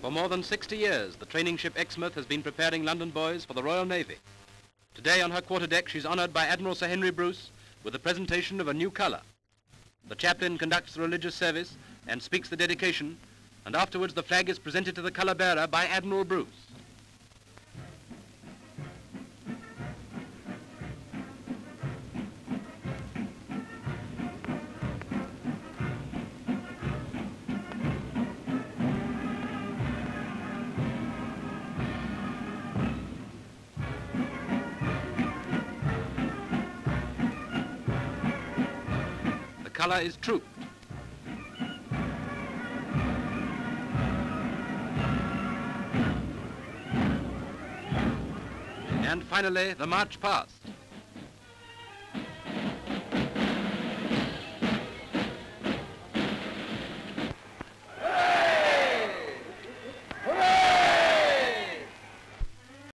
For more than 60 years, the training ship Exmouth has been preparing London boys for the Royal Navy. Today on her quarterdeck, she's honoured by Admiral Sir Henry Bruce with the presentation of a new colour. The chaplain conducts the religious service and speaks the dedication, and afterwards the flag is presented to the colour bearer by Admiral Bruce. The colour is troop. And finally, the march past.